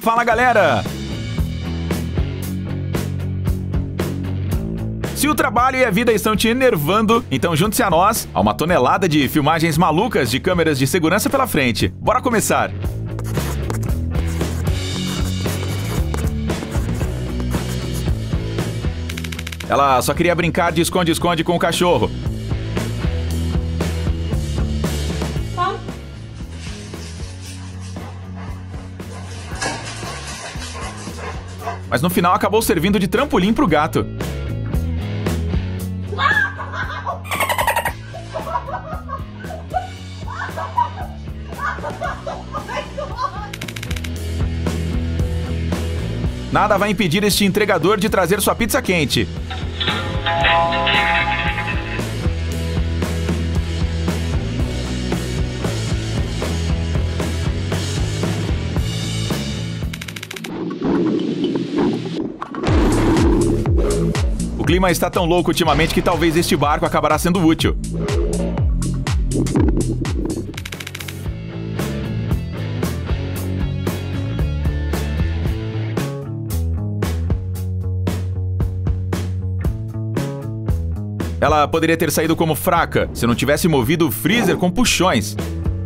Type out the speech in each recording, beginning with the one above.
Fala, galera! Se o trabalho e a vida estão te enervando, então junte-se a nós a uma tonelada de filmagens malucas de câmeras de segurança pela frente. Bora começar! Ela só queria brincar de esconde-esconde com o cachorro. Mas no final acabou servindo de trampolim pro gato. Nada vai impedir este entregador de trazer sua pizza quente. O clima está tão louco ultimamente que talvez este barco acabará sendo útil. Ela poderia ter saído como fraca se não tivesse movido o freezer com puxões.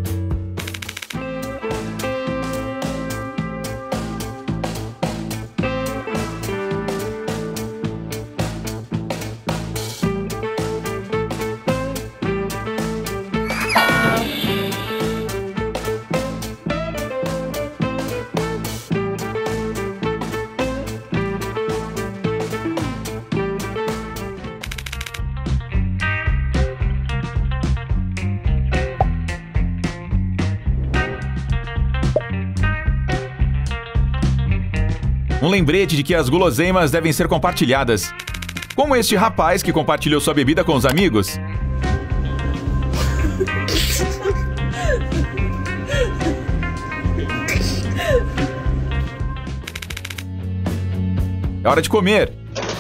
Um lembrete de que as guloseimas devem ser compartilhadas. Como este rapaz que compartilhou sua bebida com os amigos. É hora de comer.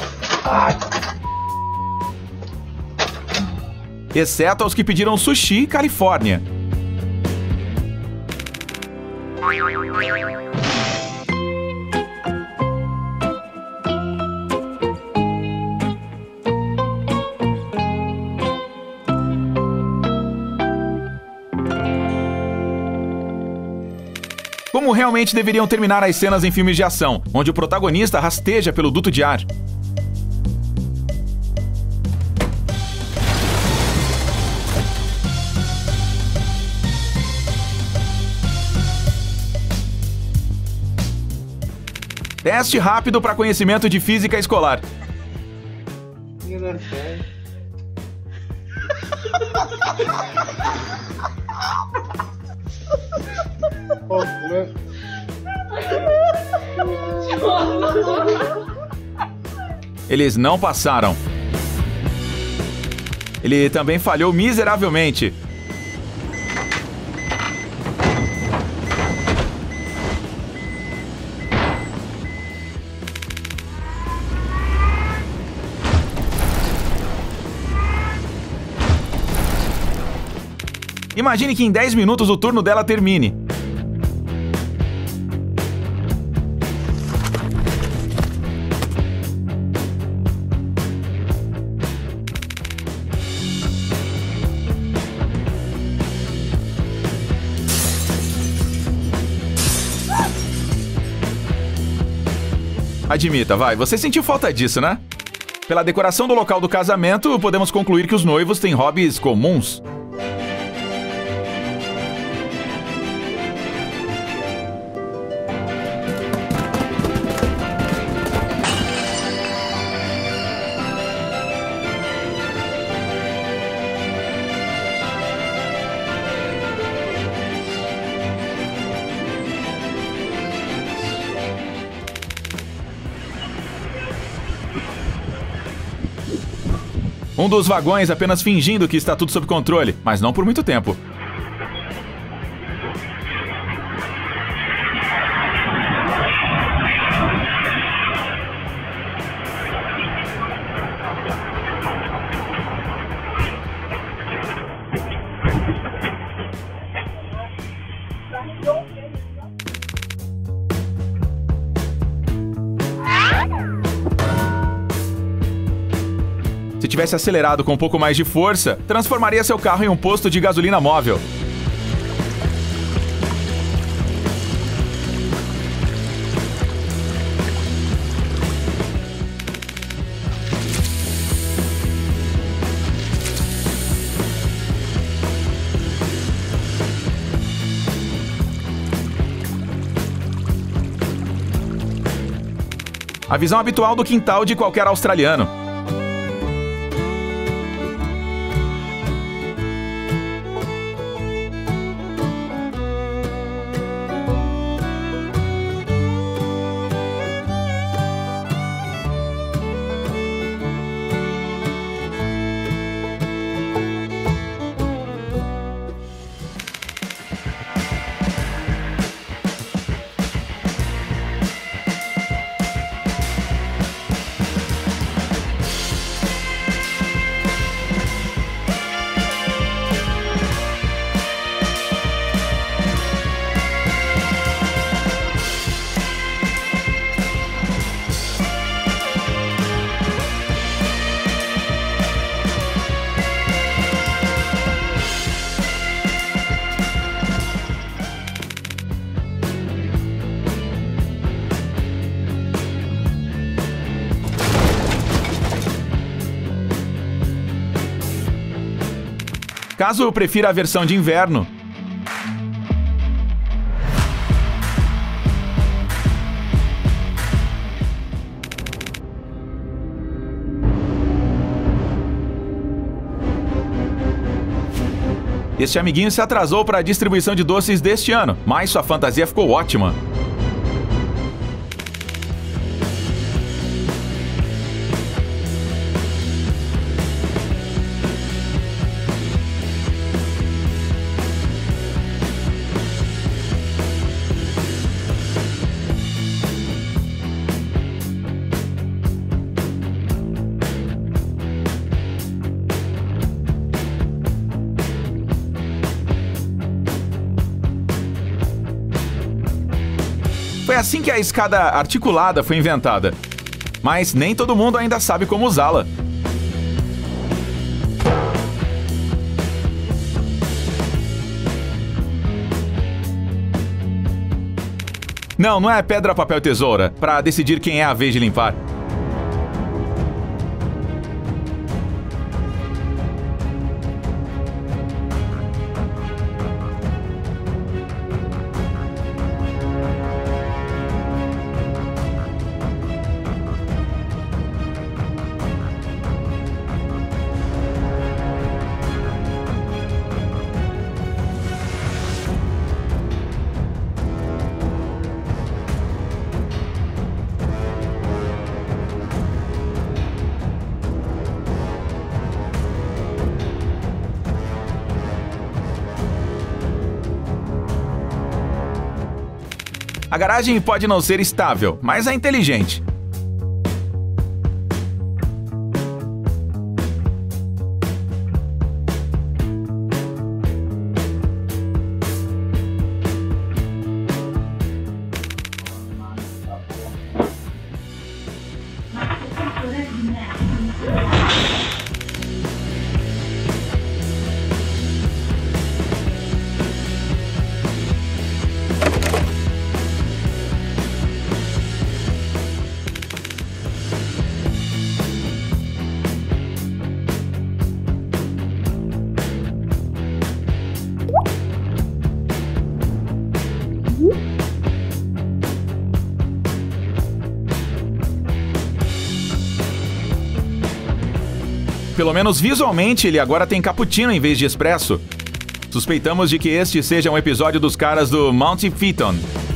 Exceto aos que pediram sushi Califórnia. Como realmente deveriam terminar as cenas em filmes de ação, onde o protagonista rasteja pelo duto de ar. Teste rápido para conhecimento de física escolar. Eles não passaram. Ele também falhou miseravelmente. Imagine que em 10 minutos o turno dela termine. Admita, vai, você sentiu falta disso, né? Pela decoração do local do casamento, podemos concluir que os noivos têm hobbies comuns. Um dos vagões apenas fingindo que está tudo sob controle, mas não por muito tempo. tivesse acelerado com um pouco mais de força, transformaria seu carro em um posto de gasolina móvel. A visão habitual do quintal de qualquer australiano. Caso prefira a versão de inverno, este amiguinho se atrasou para a distribuição de doces deste ano, mas sua fantasia ficou ótima. Foi assim que a escada articulada foi inventada. Mas nem todo mundo ainda sabe como usá-la. Não é pedra, papel, tesoura para decidir quem é a vez de limpar. A garagem pode não ser estável, mas é inteligente. Pelo menos visualmente, ele agora tem cappuccino em vez de expresso. Suspeitamos de que este seja um episódio dos caras do Monty Python.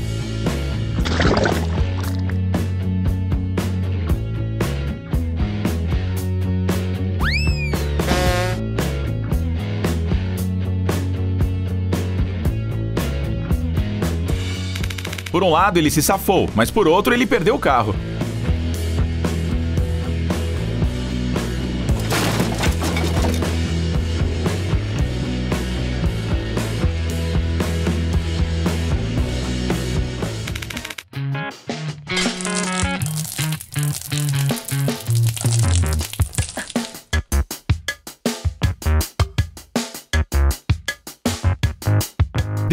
Por um lado, ele se safou, mas por outro, ele perdeu o carro.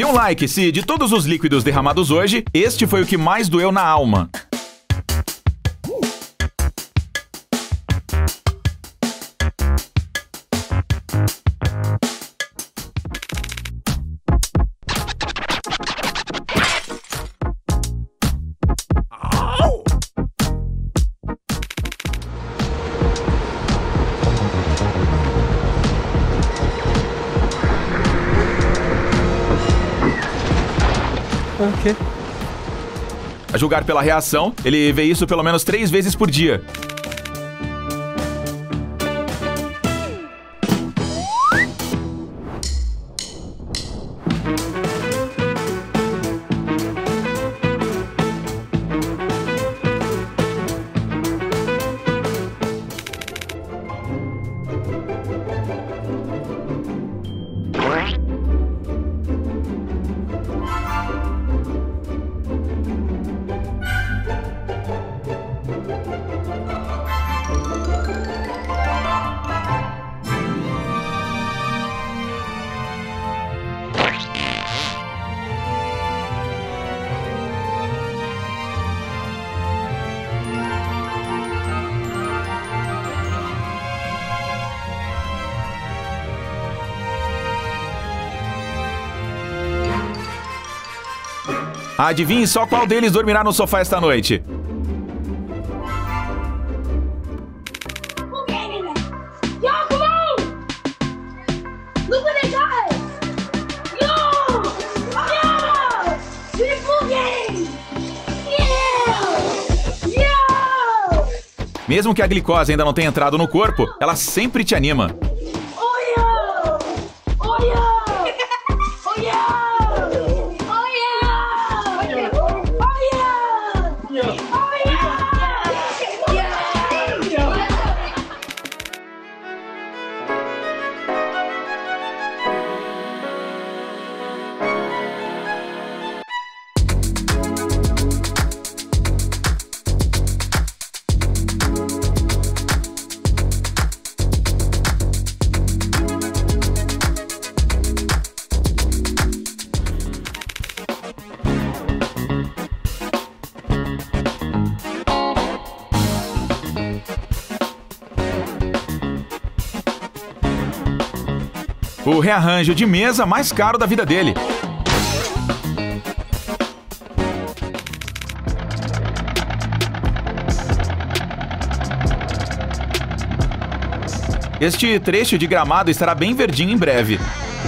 um like se, de todos os líquidos derramados hoje, este foi o que mais doeu na alma. Ok. A julgar pela reação, ele vê isso pelo menos 3 vezes por dia. Adivinhe só qual deles dormirá no sofá esta noite. Mesmo que a glicose ainda não tenha entrado no corpo, ela sempre te anima. O rearranjo de mesa mais caro da vida dele. Este trecho de gramado estará bem verdinho em breve.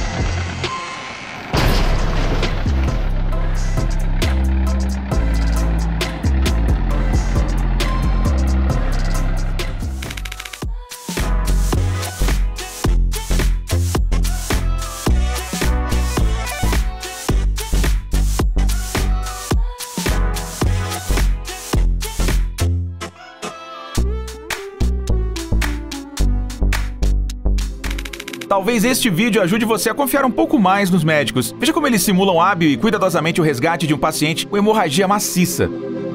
Talvez este vídeo ajude você a confiar um pouco mais nos médicos. Veja como eles simulam hábil e cuidadosamente o resgate de um paciente com hemorragia maciça.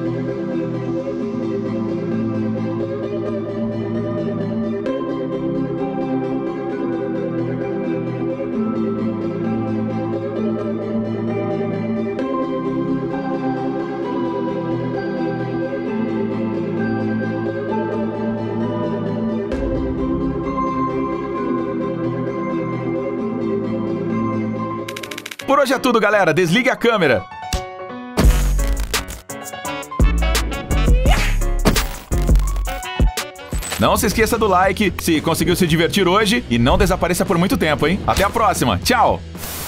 Por hoje é tudo, galera. Desligue a câmera. Não se esqueça do like se conseguiu se divertir hoje e não desapareça por muito tempo, hein? Até a próxima. Tchau!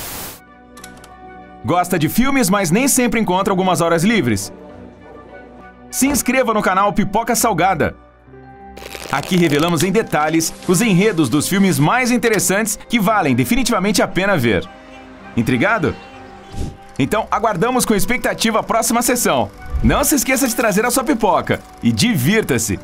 Gosta de filmes, mas nem sempre encontra algumas horas livres? Se inscreva no canal Pipoca Salgada. Aqui revelamos em detalhes os enredos dos filmes mais interessantes que valem definitivamente a pena ver. Intrigado? Então aguardamos com expectativa a próxima sessão. Não se esqueça de trazer a sua pipoca e divirta-se!